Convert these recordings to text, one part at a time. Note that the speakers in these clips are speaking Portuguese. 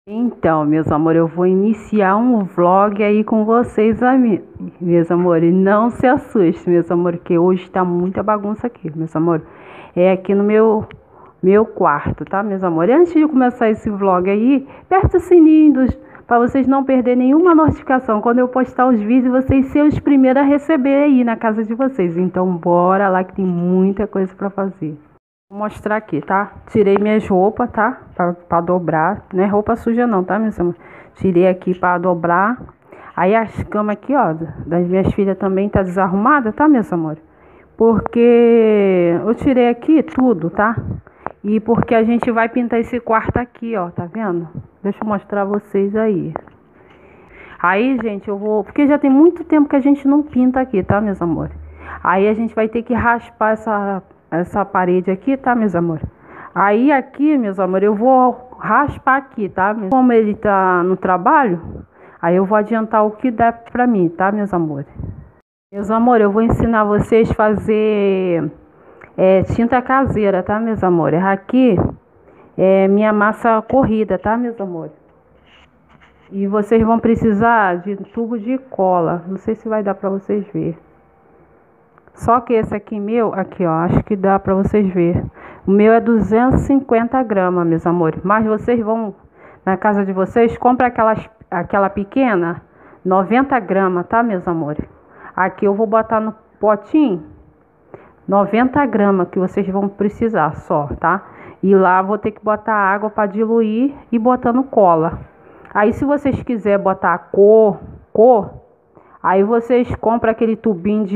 Então, meus amores, eu vou iniciar um vlog aí com vocês, meus amores. Não se assustem, meus amores, que hoje tá muita bagunça aqui, meus amores. É aqui no meu quarto, tá, meus amores? Antes de começar esse vlog aí, aperta o sininho para vocês não perderem nenhuma notificação. Quando eu postar os vídeos, vocês serem os primeiros a receber aí na casa de vocês. Então, bora lá que tem muita coisa para fazer. Vou mostrar aqui, tá? Tirei minhas roupas, tá? Pra dobrar. Não é roupa suja não, tá, meus amores? Tirei aqui pra dobrar. Aí as camas aqui, ó, das minhas filhas também tá desarrumada, tá, meus amores? Porque eu tirei aqui tudo, tá? E porque a gente vai pintar esse quarto aqui, ó, tá vendo? Deixa eu mostrar vocês aí. Aí, gente, eu vou... Porque já tem muito tempo que a gente não pinta aqui, tá, meus amores? Aí a gente vai ter que raspar essa parede aqui, tá, meus amores? Aí aqui, meus amores, eu vou raspar aqui, tá? Como ele tá no trabalho, aí eu vou adiantar o que dá pra mim, tá, meus amores? Meus amores, eu vou ensinar vocês a fazer tinta caseira, tá, meus amores? Aqui é minha massa corrida, tá, meus amores? E vocês vão precisar de tubo de cola. Não sei se vai dar pra vocês verem. Só que esse aqui meu, aqui ó, acho que dá pra vocês verem. O meu é 250 gramas, meus amores. Mas vocês vão na casa de vocês, compra aquela pequena, 90 gramas, tá, meus amores? Aqui eu vou botar no potinho 90 gramas que vocês vão precisar só, tá? E lá vou ter que botar água para diluir e botando cola. Aí se vocês quiserem botar cor, aí vocês compram aqueles tubinhos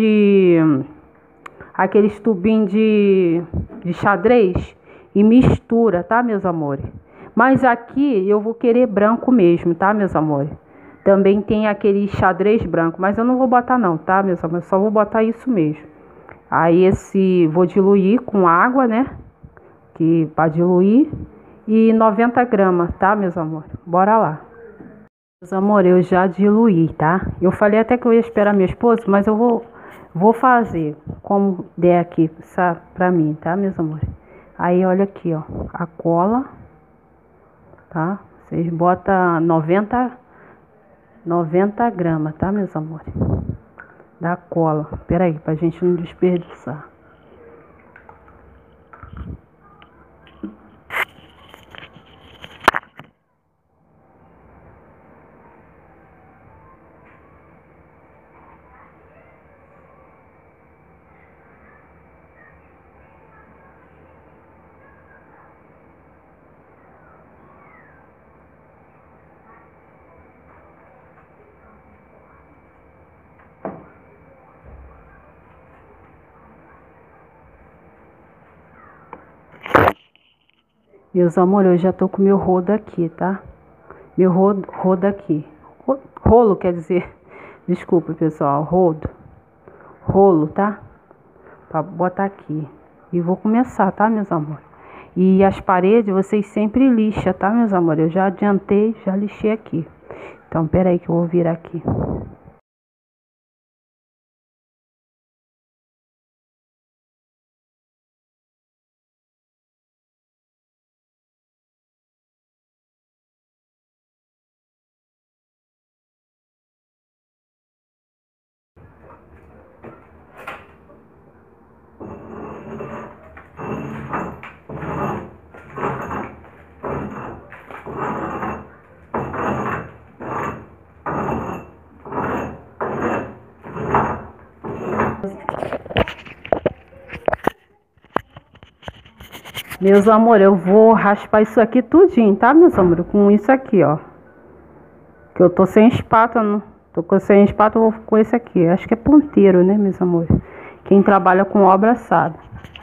de xadrez e mistura, tá, meus amores? Mas aqui eu vou querer branco mesmo, tá, meus amores? Também tem aquele xadrez branco, mas eu não vou botar não, tá, meus amores? Só vou botar isso mesmo. Aí vou diluir com água, né? Que para diluir e 90 gramas, tá, meus amores? Bora lá. Meus amores, eu já diluí, tá? Eu falei até que eu ia esperar meu esposo, mas eu vou fazer como der aqui pra mim, tá, meus amores? Aí, olha aqui, ó, a cola, tá? Vocês botam 90 gramas, tá, meus amores? Da cola. Pera aí, pra gente não desperdiçar. Meus amores, eu já tô com meu rodo aqui, tá? Meu rodo aqui. Rolo, quer dizer. Desculpa, pessoal. Rolo, tá? Pra botar aqui. E vou começar, tá, meus amores? E as paredes vocês sempre lixam, tá, meus amores? Eu já adiantei, já lixei aqui. Então, pera aí que eu vou virar aqui. Meus amores, eu vou raspar isso aqui tudinho, tá, meus amores? Com isso aqui, ó. Que eu tô sem espátula, não. Sem espátula, eu vou com esse aqui. Acho que é ponteiro, né, meus amores? Quem trabalha com obra sabe.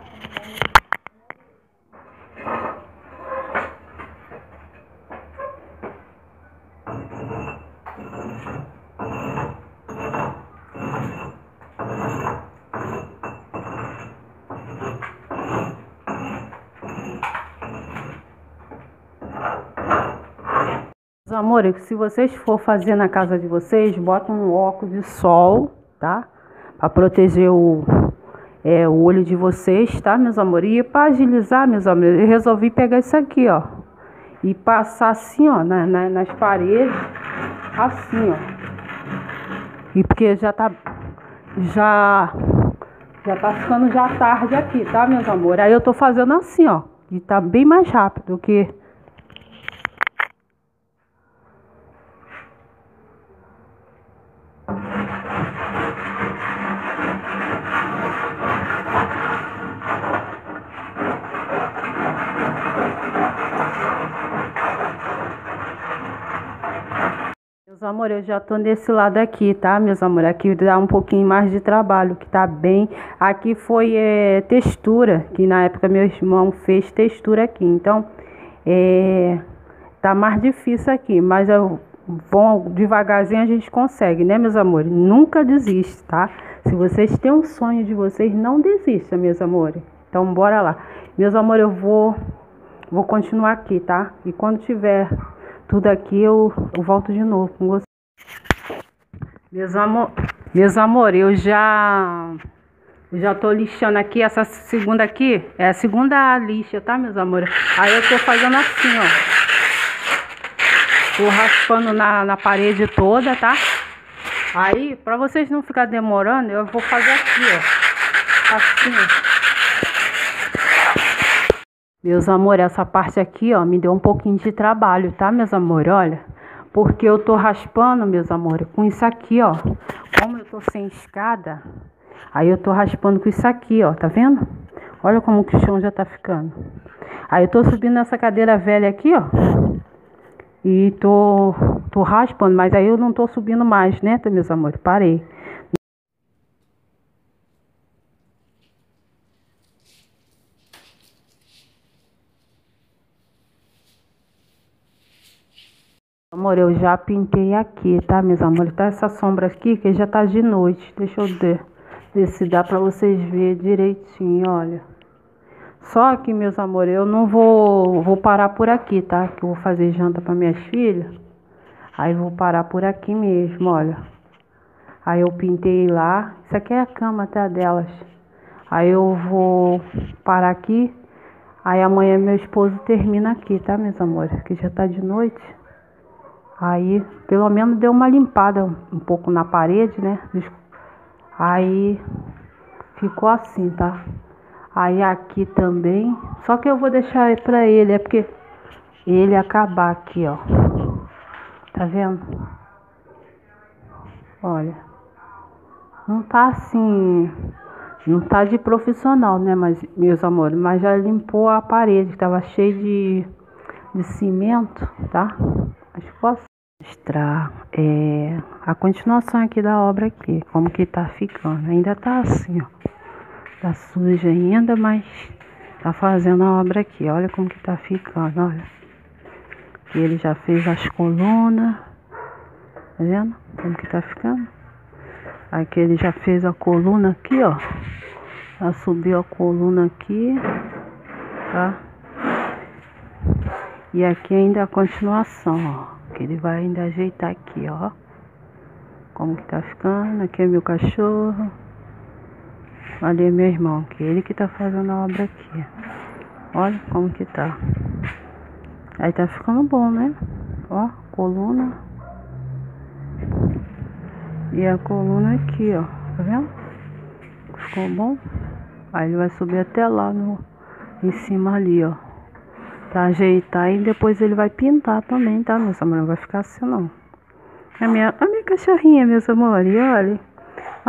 Meus amores, se vocês for fazer na casa de vocês, bota um óculos de sol, tá? Para proteger o olho de vocês, tá, meus amores? E para agilizar, meus amores, eu resolvi pegar isso aqui, ó. e passar assim, ó, nas paredes, assim, ó. E porque já tá ficando já tarde aqui, tá, meus amores? Aí eu tô fazendo assim, ó, e tá bem mais rápido que... Meus amores, eu já tô nesse lado aqui, tá, meus amores? Aqui dá um pouquinho mais de trabalho, que tá bem... Aqui foi textura, que na época meu irmão fez textura aqui. Então, tá mais difícil aqui, mas devagarzinho a gente consegue, né, meus amores? Nunca desiste, tá? Se vocês têm um sonho de vocês, não desista, meus amores. Então, bora lá. Meus amores, eu vou continuar aqui, tá? E quando tiver tudo aqui, eu volto de novo com vocês. Meus amores, eu já tô lixando aqui. Essa segunda aqui é a segunda lixa, tá, meus amores? Aí eu tô fazendo assim, ó. Tô raspando na parede toda, tá? Aí, pra vocês não ficar demorando, eu vou fazer aqui, ó. Assim, ó. Meus amores, essa parte aqui, ó, me deu um pouquinho de trabalho, tá, meus amores? Olha, porque eu tô raspando, meus amores, com isso aqui, ó. Como eu tô sem escada, aí eu tô raspando com isso aqui, ó, tá vendo? Olha como que o chão já tá ficando. Aí eu tô subindo nessa cadeira velha aqui, ó. E tô raspando, mas aí eu não tô subindo mais, né, meus amores? Parei. Amor, eu já pintei aqui, tá, meus amores? Tá essa sombra aqui que já tá de noite. Deixa eu ver se dá pra vocês verem direitinho, olha. Só que, meus amores, eu não vou parar por aqui, tá? Que eu vou fazer janta para minhas filhas. Aí eu vou parar por aqui mesmo, olha. Aí eu pintei lá. Isso aqui é a cama até delas. Aí eu vou parar aqui. Aí amanhã meu esposo termina aqui, tá, meus amores? Que já tá de noite. Aí, pelo menos deu uma limpada um pouco na parede, né? Aí ficou assim, tá? Aí aqui também. Só que eu vou deixar pra ele, é porque ele acabar aqui, ó. Tá vendo? Olha. Não tá assim. Não tá de profissional, né, mas, meus amores? Mas já limpou a parede, que tava cheia de cimento, tá? Acho que posso mostrar a continuação aqui da obra aqui. Como que tá ficando. Ainda tá assim, ó. Tá suja ainda, mas tá fazendo a obra aqui. Olha como que tá ficando, olha. E ele já fez as colunas. Tá vendo como que tá ficando? Aqui ele já fez a coluna aqui, ó. Já subiu a coluna aqui, tá? E aqui ainda a continuação, ó. Que ele vai ainda ajeitar aqui, ó. Como que tá ficando. Aqui é meu cachorro. Ali é meu irmão, que é ele que tá fazendo a obra aqui. Olha como que tá. Aí tá ficando bom, né? Ó, coluna. E a coluna aqui, ó. Tá vendo? Ficou bom? Aí ele vai subir até lá em cima ali, ó. Pra ajeitar e depois ele vai pintar também, tá, meus amores? Não vai ficar assim, não. A minha cachorrinha, meus amores, olha.